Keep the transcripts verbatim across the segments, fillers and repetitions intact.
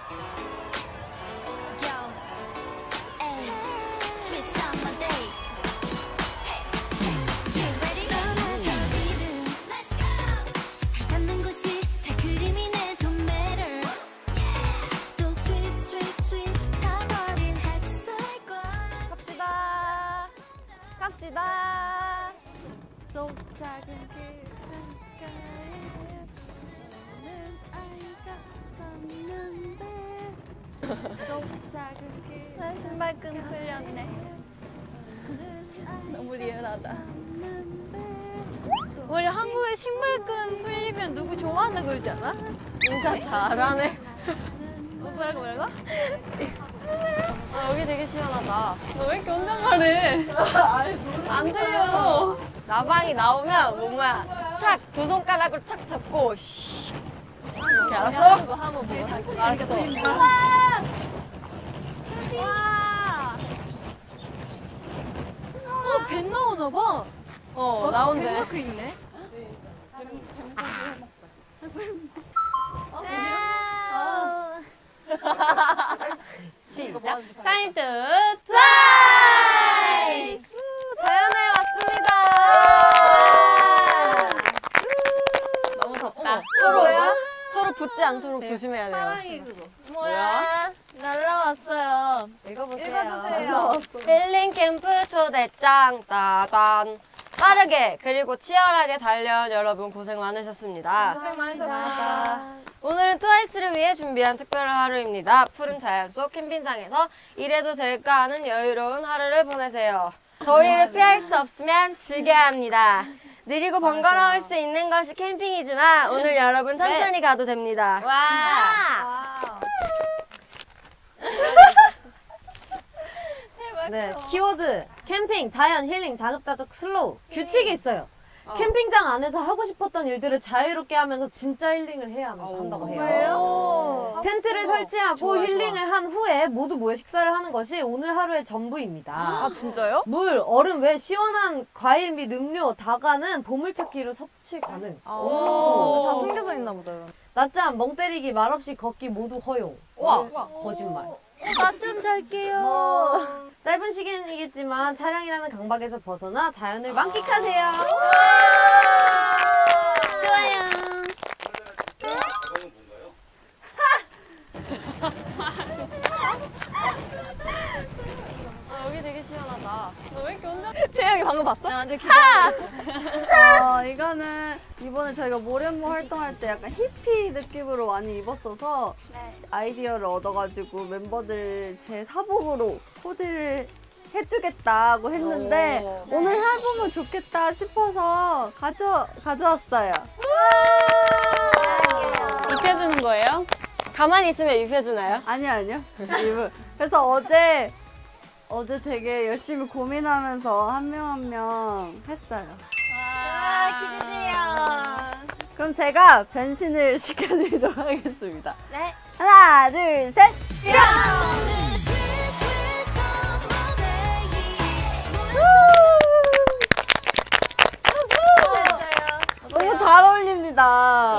갑시다. 속 작은 그 창가에 오는 아이가 섰는데 속 작은 그 아, 신발끈 풀렸네. 너무 리얼하다. 원래 한국에 신발끈 풀리면 누구 좋아한다 그러지 않아? 인사 잘하네. 어, 뭐라고 뭐라고? 아, 여기 되게 시원하다. 너 왜 이렇게 혼자 말해? 안 들려. 나방이 나오면 뭔가 착 두 손가락으로 착 잡고 씨 이렇게 알았어? 한번 보고. 알았어. 와! 와! 어, 배 나오나 봐. 어, 나온대. 뱀마크 있네. 시작. 타임 투 트와이스. 자연에 왔습니다. 너무 덥다. 어머, 서로 뭐야? 서로 붙지 않도록 조심해야 돼요. 뭐야? 날라왔어요. 읽어보세요. 읽어주세요. 힐링 캠프 초대장 따단. 빠르게 그리고 치열하게 달려온 여러분 고생 많으셨습니다. 고생 많으셨습니다. 오늘은 트와이스를 위해 준비한 특별한 하루입니다. 푸른 자연 속 캠핑장에서 이래도 될까 하는 여유로운 하루를 보내세요. 더위를 피할 수 없으면 즐겨야 합니다. 느리고 번거로울 수 있는 것이 캠핑이지만 오늘 여러분 천천히 가도 됩니다. 와. 네, 키워드 캠핑, 자연, 힐링, 자급자족, 슬로우 규칙이 있어요. 어. 캠핑장 안에서 하고 싶었던 일들을 자유롭게 하면서 진짜 힐링을 해야 한다고 해요. 왜요? 텐트를 설치하고 좋아, 힐링을 좋아. 한 후에 모두 모여 식사를 하는 것이 오늘 하루의 전부입니다. 아, 진짜요? 물, 얼음 외 시원한 과일 및 음료, 다가는 보물찾기로 섭취 가능. 오. 다 숨겨져 있나 보다. 낮잠, 멍 때리기, 말없이 걷기 모두 허용. 우와. 거짓말. 나 좀 잘게요. 짧은 시간이겠지만 차량이라는 강박에서 벗어나 자연을 만끽하세요. 좋아요. 아, 여기 되게 시원하다. 너 왜 이렇게 혼자? 채영이 방금 봤어? 나 완전 어, 이거는 이번에 저희가 모련모 활동할 때 약간 히피 느낌으로 많이 입었어서 네. 아이디어를 얻어가지고 멤버들 제 사복으로 코디를 해주겠다고 했는데 오. 오늘 해보면 좋겠다 싶어서 가져, 가져왔어요. 입혀주는 거예요? 가만히 있으면 입혀주나요? 아니요, 아니요. 입을. 그래서 어제 어제 되게 열심히 고민하면서 한 명 한 명 했어요. 와, 기대돼요. 그럼 제가 변신을 시켜드리도록 하겠습니다. 네. 하나, 둘, 셋! 너무 잘 어울립니다.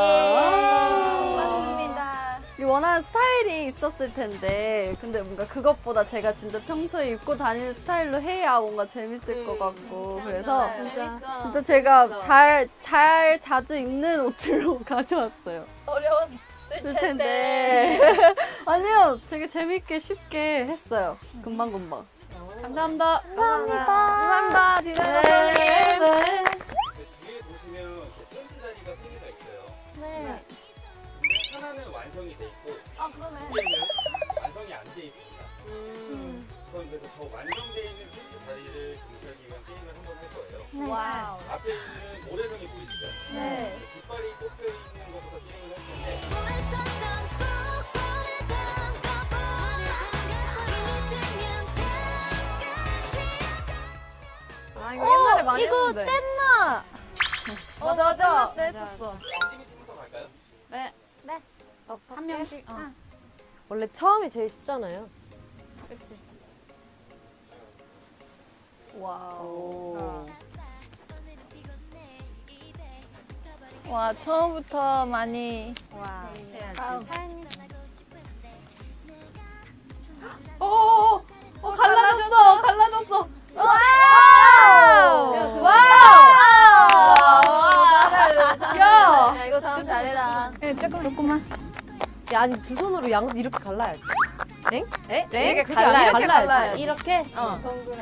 맞습니다. 이 원하는 스타일이 있었을 텐데 근데 뭔가 그것보다 제가 진짜 평소에 입고 다니는 스타일로 해야 뭔가 재밌을 것 같고 그래서 진짜. 진짜 제가 잘, 잘 자주 입는 옷들로 가져왔어요. 어려웠을 쓸 텐데. 텐데 아니요 되게 재밌게 쉽게 했어요. 금방금방. 감사합니다. 감사합니다. 감사합니다. 디자이너 네. 선생님. 뒤에 보시면 텐트 자리가 세 개가 있어요. 네. 근데 하나는 완성이 돼 있고 아, 그러네. 뒤에는 완성이 안 돼 있습니다. 음. 그럼 그래서 더 완성되어 있는 텐트 자리를 공개하기 위한 게임을 한번 할 거예요. 와우. 앞에 있는 모래성이 보이시죠? 네. 깃발이 꽂혀 있는 것부터 게임을 할 텐데 아, 이거 옛날에 많이 이거 했는데. 이거 뗐나? 맞아, 맞아. 뗐었어. 팀이 팀부터 갈까요? 네. 네. 한 명씩. 어. 원래 처음이 제일 쉽잖아요. 그치. 와우. 와, 처음부터 많이. 와. 다음. 야, 아니 두 손으로 양 이렇게 갈라야지. 엥? 에? 네? 이렇게 그치? 갈라야지. 이렇게 갈라야지. 이렇게? 어.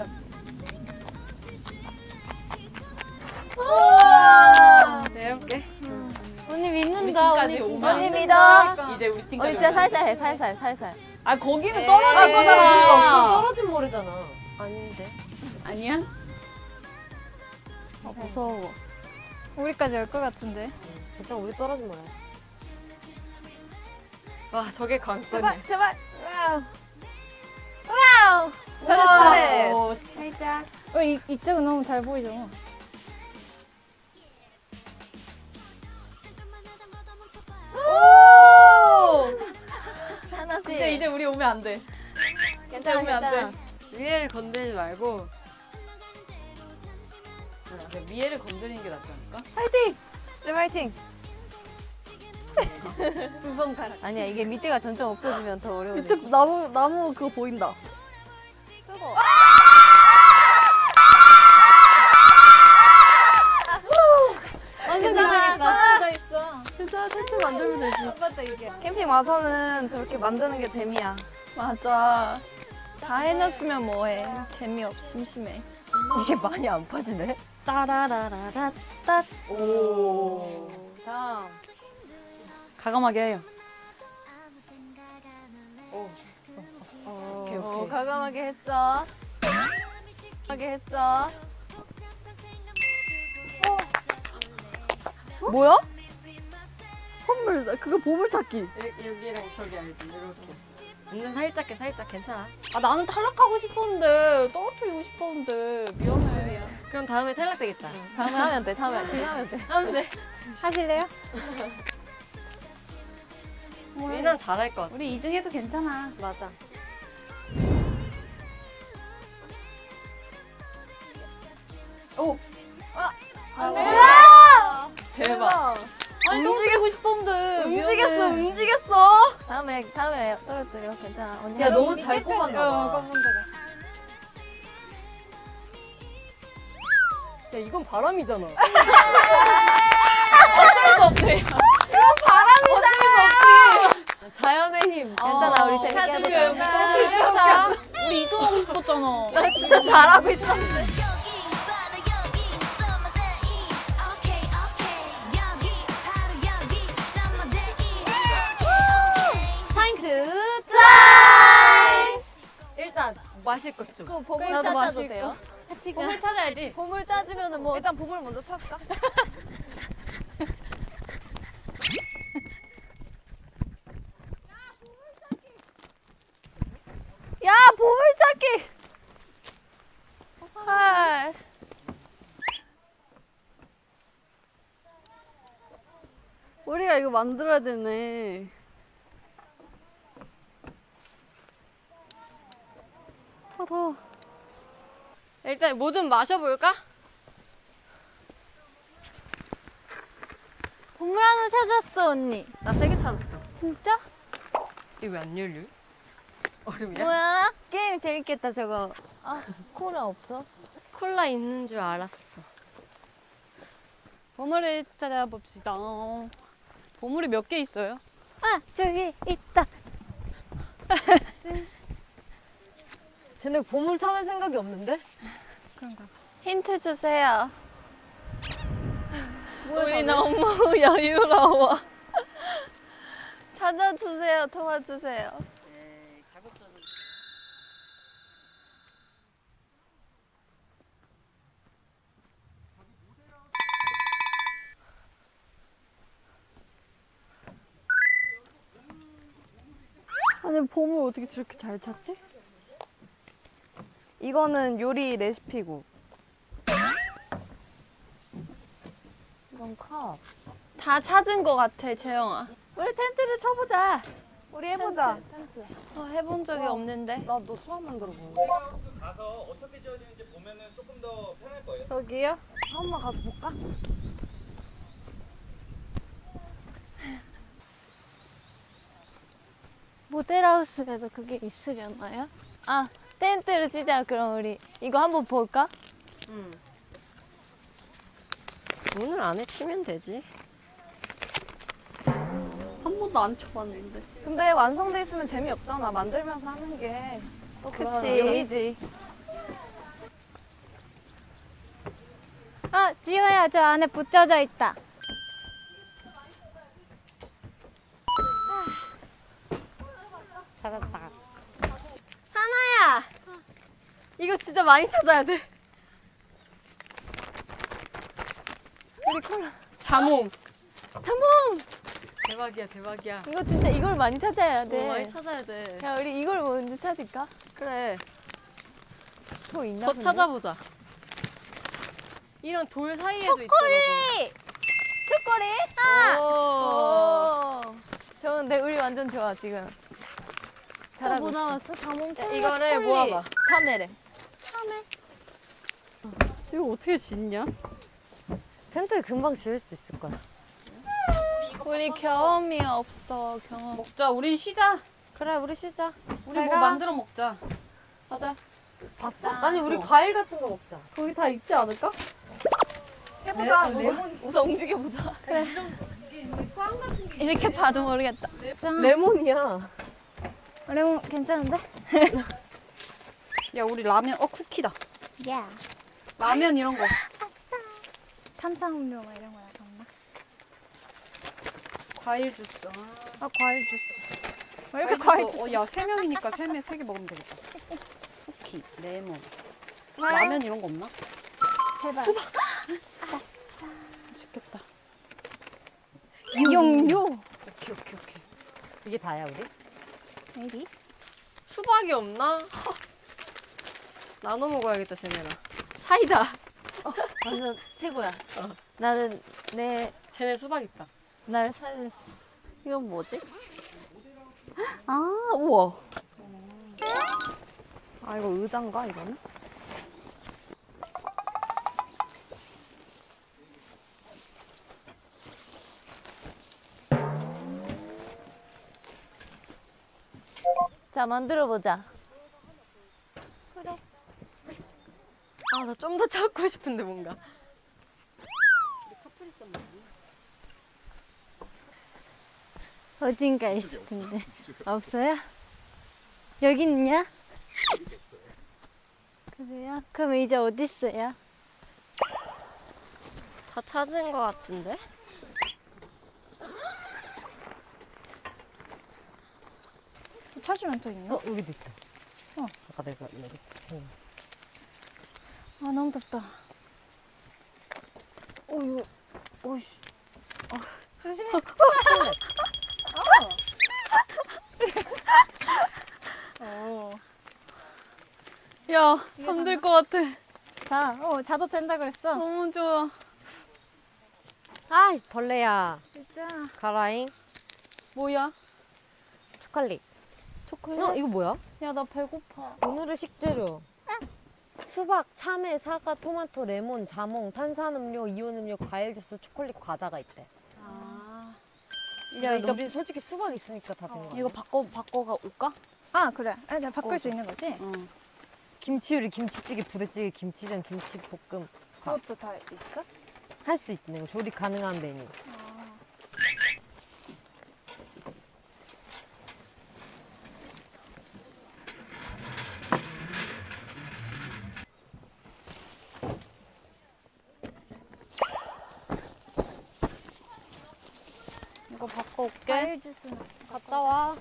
네, 해볼게. 언니 믿는다. 언니 팀까지 진짜 오면 믿어. 이제 우리 팀까지 언니 진짜 살살 해, 살살, 살살. 아 거기는 에이. 떨어질 아, 그거 거잖아. 떨어진 모래잖아. 아닌데. 아니야? 아, 무서워. 우리까지 올 것 같은데. 괜찮아, 우리 떨어진 모래. 와, 저게 관건이야. 제발. 와우. 잘해. 오, 살짝. 어, 이, 이쪽은 너무 잘 보이잖아. 하나씩. 이제 이제 우리 오면 안 돼. 괜찮아, 오면 안 괜찮아. 위에를 건들지 말고. 그래, 미애를 건드리는 게 낫지 않을까? 파이팅! 쌤 파이팅! 두손 가라. 아니야, 이게 밑에가 점점 없어지면 더 어려워져. 밑에 나무, 나무 그거 보인다. 뜨거. 완전 괜찮으니까. 져 있어. 괜찮아, 탈출 만들면 되지. 맞다, 이게. 캠핑 와서는 저렇게 만드는 게 재미야. 맞아. 다 해놨으면 뭐해. 재미없어, 심심해. 이게 많이 안 퍼지네. 따라라라라, 따. 오. 다음. 가감하게 해요. 오케이, 어, 오케이. 과감하게 했어. 과감하게 했어. 뭐야? 선물, 그거 보물찾기. 여- 여기랑 저기 알지? 이렇게. 완전 살짝 해, 살짝 괜찮아. 아 나는 탈락하고 싶었는데 떨어뜨리고 싶었는데 미안해. 그럼 다음에 탈락되겠다. 다음에 하면 돼, 다음에. 지금 하면 돼. 하면 돼. 하실래요? 우리는 잘할 것 같아. 우리 이 등 해도 괜찮아. 맞아. 대박. 아니, 움직이고 싶었는데. 움직였어, 움직였어. 다음에, 다음에 떨어뜨려. 괜찮아. 언니 야, 너무 잘 꼽았나 봐. 야, 이건 바람이잖아. 어쩔 수 없지. 자연의 힘. 괜찮아, 우리 재밌게 카드를 하자. 해보자. 우리 이동하고 싶었잖아. 나 진짜 잘하고 있어. 사인크 일단 마실 것 좀. 그 보물 나도 찾아도 마실 돼요? 같이 가. 보물 찾아야지. 보물 찾으면은 뭐 일단 보물 먼저 찾을까? 야, 보물 찾기. 헐. 우리가 이거 만들어야 되네. 아, 더워. 일단 뭐 좀 마셔볼까? 보물 하나 찾았어, 언니. 나 세 개 찾았어. 진짜? 이거 왜 안 열려? 얼음이야? 뭐야? 게임 재밌겠다, 저거. 아, 콜라 없어? 콜라 있는 줄 알았어. 보물을 찾아봅시다. 보물이 몇 개 있어요? 아, 저기 있다. 쟤네 보물 찾을 생각이 없는데? 힌트 주세요. 우리 너무 여유로워. 찾아주세요. 도와주세요. 아니, 보물 어떻게 저렇게 잘 찾지? 이거는 요리 레시피고. 이건 컵. 다 찾은 거 같아, 재영아. 우리 텐트를 쳐보자. 우리 해보자. 어, 해본 적이 없는데. 나 너 처음 만들어보는 가서 어떻게 지어지는지 보면은 조금 더 편할 거예요. 저기요? 한 번 가서 볼까? 모델하우스에도 그게 있으려나요? 아, 텐트를 치자. 그럼 우리 이거 한번 볼까? 응. 문을 안에 치면 되지. 한 번도 번도 안 쳐봤는데. 근데 완성돼 있으면 재미없잖아. 만들면서 하는 게. 또 그런 그치. 묘미지. 아, 지호야, 저 안에 붙여져 있다. 찾았다. 사나야! 이거 진짜 많이 찾아야 돼. 우리 콜라. 자몽. 자몽! 대박이야, 대박이야. 이거 진짜 이걸 많이 찾아야 돼. 어, 많이 찾아야 돼. 야, 우리 이걸 먼저 찾을까? 그래. 더 있나? 더 근데? 찾아보자. 이런 돌 사이에도 있더라고. 초콜릿! 오. 오. 좋은데 우리 완전 좋아 지금. 잘하고 뭐 있어. 나왔어? 자몽 콜라 이거를 콜리. 모아봐. 참외래. 이거 어떻게 짓냐? 텐트 금방 지을 수 있을 거야. 우리 경험이 없어. 경험. 먹자. 우리 쉬자. 그래, 우리 쉬자. 우리 잘 뭐 가. 만들어 먹자. 가자. 봤어? 아니, 우리 과일 같은 거 먹자. 거기 다 있지 않을까? 해보자. 레몬 우선 움직여보자. 이렇게 봐도 모르겠다. 레몬이야. 레몬 괜찮은데? 야, 우리 라면, 어, 쿠키다. 야. 라면 이런 거. 탄산음료 막 이런 거 약간. 과일 주스. 아, 아, 과일 주스. 왜 이렇게 과일 주스? 어, 야, 세 명이니까 세 명, 세 개 먹으면 되겠다. 쿠키, 레몬. 라면 이런 거 없나? 제발. 맛있겠다. 용요. 오케이, 오케이, 오케이. 이게 다야, 우리? maybe. 수박이 없나? 나눠 먹어야겠다, 쟤네랑. 사이다. 완전 최고야. 나는 내 쟤네 수박 있다. 날 살렸어. 이건 뭐지? 아, 우와. 아, 이거 의자인가, 이거는? 자, 만들어 보자. 아, 나 좀 더 찾고 싶은데, 뭔가. 어딘가 있을 텐데. 없어요? 여기 있냐? 그래요? 그럼 이제 어디 있어요? 다 찾은 것 같은데? 찾으면 또 있나? 어, 여기도 있다. 어. 아까 내가 여기 붙인 아, 너무 덥다. 어, 이거, 오이씨. 어, 조심해. 어. 야, 잠들 것 같아. 자, 어, 자도 된다 그랬어. 너무 좋아. 아, 벌레야. 진짜. 가라잉. 뭐야? 초콜릿. 초콜릿? 어, 이거 뭐야? 야, 나 배고파. 오늘의 식재료. 수박, 참외, 사과, 토마토, 레몬, 자몽, 탄산음료, 이온음료, 과일 주스, 초콜릿, 과자가 있대. 아. 야, 이제 우리 솔직히 수박 있으니까 다 된 거야. 이거 바꿔, 바꿔가 올까? 아, 그래. 아, 나 바꿀 수 있는 거지? 응. 김치 요리, 김치찌개, 부대찌개, 김치전, 김치볶음 그것도 다 있어? 할 수 있는 거. 조리 가능한 메뉴. 이거 바꿔 올게. 과일 주스는. 갔다 와.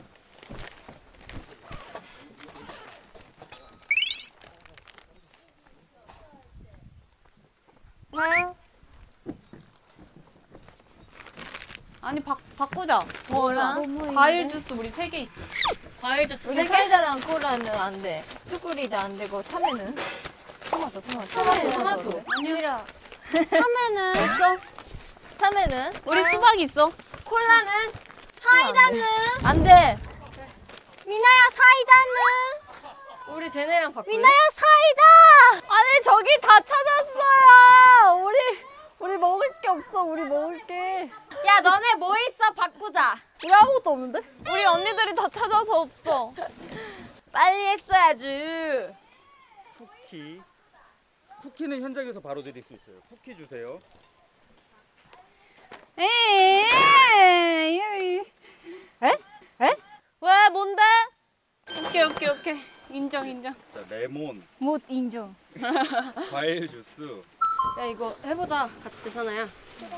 아니, 바, 바꾸자. 뭐라? 과일 주스 우리 세 개 있어. 과일 주스. 우리 사이다랑 콜라는 안 돼. 초콜릿 안 되고, 참외는? 토마토, 토마토. 토마토, 토마토. 아니라. 참외는 참외는? 우리 수박 있어. 콜라는? 사이다는? 안 돼. 미나야 사이다는? 우리 쟤네랑 바꿀래? 미나야 사이다! 아니, 저기 다 찾았어요! 우리, 우리 먹을 게 없어, 우리 먹을 게. 야, 너네 뭐 있어? 바꾸자. 우리 아무것도 없는데? 우리 언니들이 다 찾아서 없어. 빨리 했어야지. 쿠키. 쿠키는 현장에서 바로 드릴 수 있어요. 쿠키 주세요. 에이, 왜 뭔데? 오케이 오케이 오케이 인정 인정. 자, 레몬, 못 인정. 과일 주스. 야 이거 해보자 같이 사나야.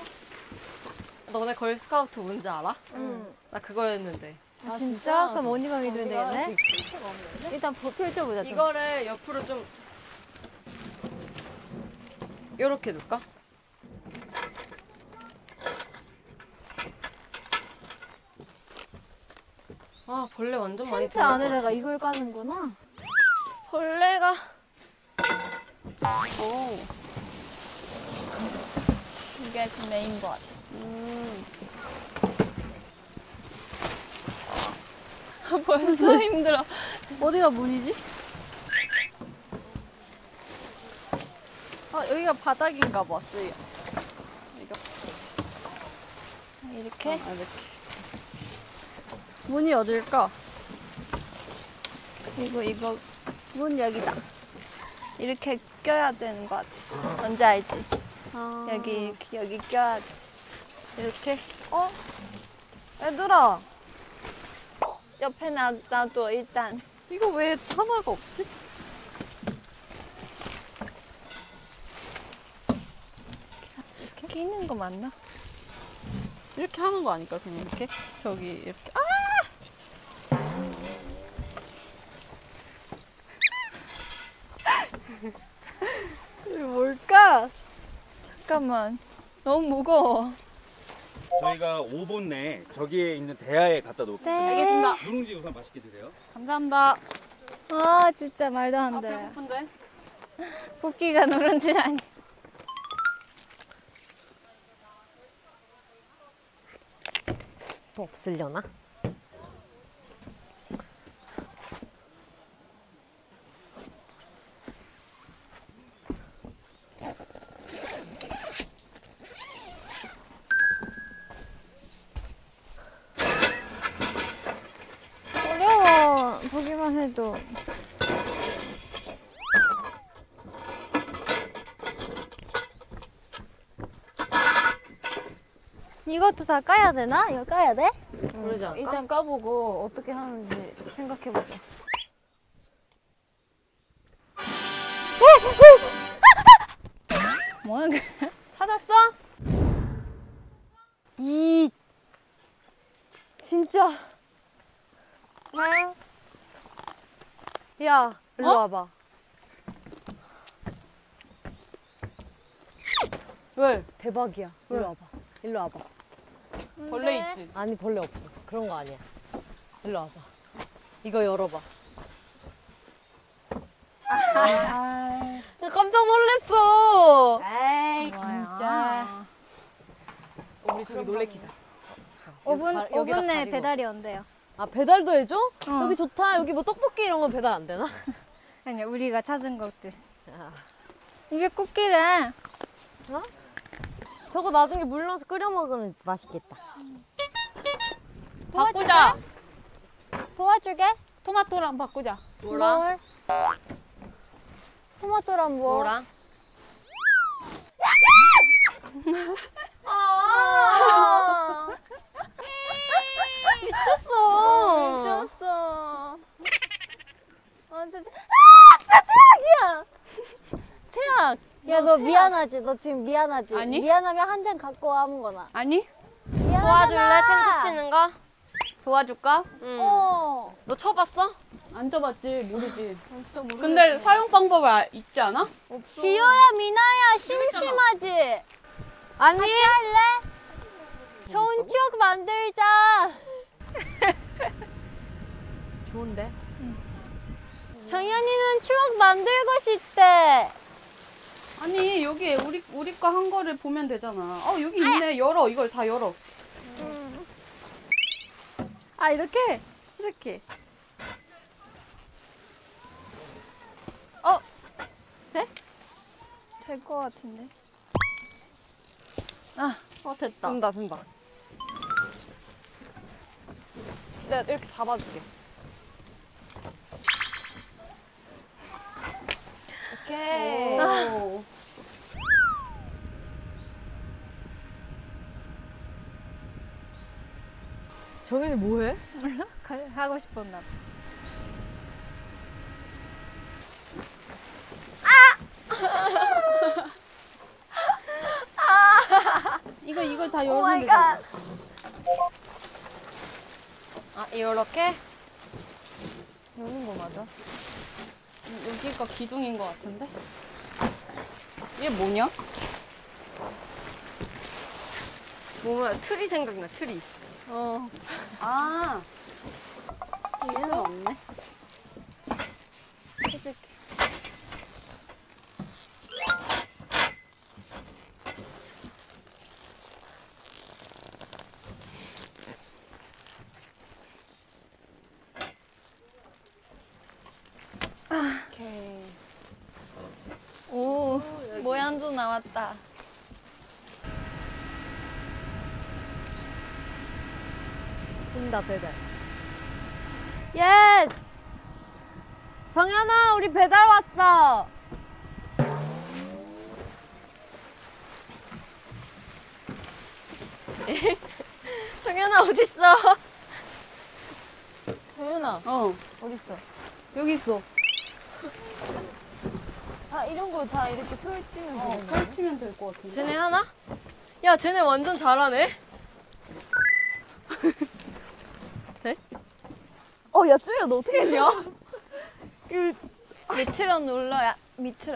너네 걸스카우트 뭔지 알아? 응. 나 그거였는데. 아, 진짜? 그럼 언니가 믿으면 되겠네? 일단 보- 펼쳐보자. 좀. 이거를 옆으로 좀 요렇게 둘까? 아 벌레 완전 많이 텐트 들어갈 것 안에다가 같아. 이걸 까는구나. 벌레가 이게 그 메인 것 같아. 벌써 힘들어. 어디가 문이지? 아 여기가 바닥인가 봐. 여기. 이렇게? 아, 이렇게. 문이 어딜까? 이거, 이거, 문 여기다. 이렇게 껴야 되는 것 같아. 뭔지 알지? 여기, 이렇게, 여기 껴야 돼. 이렇게? 어? 얘들아. 옆에 놔, 놔둬, 일단. 이거 왜 하나가 없지? 이렇게 있는 거 맞나? 이렇게 하는 거 아닐까? 그냥 이렇게? 저기 이렇게. 아! 이게 뭘까? 잠깐만. 너무 무거워. 저희가 오 분 내에 저기에 있는 대야에 갖다 놓겠습니다. 네. 알겠습니다. 누룽지 우선 맛있게 드세요. 감사합니다. 아, 진짜 말도 안 아, 돼. 배고픈데? 뽑기가 누른지라니. 또 없으려나? 어려워. 보기만 해도. 이것도 다 까야 되나? 이거 까야 돼? 모르지 않을까? 일단 까보고 어떻게 하는지 생각해보자. 뭐야, 그래? 찾았어? 이 진짜 야, 일로 어? 와봐. 왜? 대박이야. 일로 와봐. 일로 와봐. 벌레 있지? 아니 벌레 없어. 그런 거 아니야. 일로 와봐. 이거 열어봐. 나 깜짝 놀랐어. 에이 진짜 우리 저기 놀래키자. 오 분, 가- 오 여기다 분 내에 가리고. 배달이 온대요. 아 배달도 해줘? 여기 좋다. 여기 뭐 떡볶이 이런 거 배달 안 되나? 아니 우리가 찾은 것들. 아, 이게 꽃길에 저거 나중에 물 넣어서 끓여 먹으면 맛있겠다. 바꾸자. 도와주게? 토마토랑 바꾸자. 뭐랑? 뭘? 토마토랑 뭐? 뭐랑? 아 미쳤어. 미쳤어. 아 진짜 아 진짜 최악이야. 최악. 야 너 미안하지? 너 지금 미안하지? 아니. 미안하면 한 잔 갖고 와 아무거나. 아니? 도와줄래? 텐트 치는 거? 도와줄까? 응. 어. 너 쳐봤어? 안 줘봤지 모르지. 근데 사용 방법이 아- 있지 않아? 지효야 미나야 심심하지? 아니. 같이 할래? 좋은 추억 만들자. 좋은데? 정연이는 추억 만들고 싶대. 아니 여기 우리 우리 거 한 거를 보면 되잖아. 어 여기 있네. 열어 이걸 다 열어. 아 이렇게? 이렇게. 될 것 같은데. 어 됐다. 된다 된다. 내가 이렇게 잡아줄게. 오케이. 오. 정현이 뭐해? 하고 싶었나 봐. 이거 이거 다 오 열면 마이 되잖아. 갓. 아, 이렇게? 여는 거 맞아? 여기가 기둥인 거 같은데? 이게 뭐냐? 뭐야, 틀이 생각나, 틀이. 어. 아. 얘는 없네. 해줄게. 오케이. 오, 모양도 나왔다. 온다 배달. 예스! 정현아 우리 배달 왔어. 정현아, 어딨어? 도윤아, 어, 어딨어? 여기 있어. 아, 이런 거 다 이렇게 펼치면 어, 되는 거야? 펼치면 될 것 같은데. 쟤네 하나? 야, 쟤네 완전 잘하네. 어, 야, 쭈야, 너 어떻게 했냐? 밑으로 눌러야 밑으로.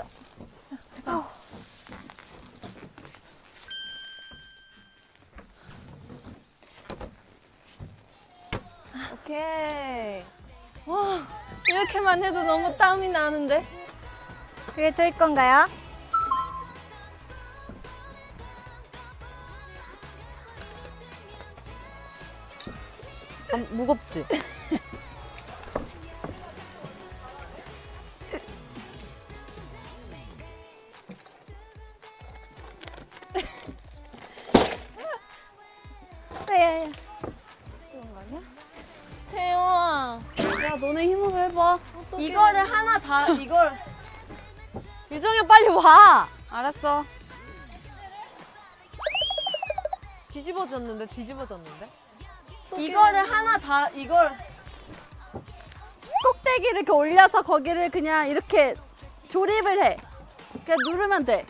오케이. 이렇게만 해도 너무 땀이 나는데. 그게 저희 건가요? 아, 무겁지? 네. 채영아. 야, 너네 힘으로 해봐. 이거를 하나 다, 이걸. 유정이 빨리 와. 알았어. 뒤집어졌는데 뒤집어졌는데? 이거를 하나 다, 이걸. 꼭대기를 이렇게 올려서 거기를 그냥 이렇게 조립을 해. 그냥 누르면 돼.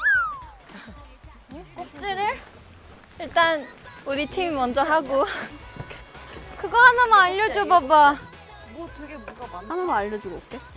꼭지를 일단 우리 팀이 먼저 하고 그거 하나만 알려줘 봐봐. 하나만 알려주고 올게.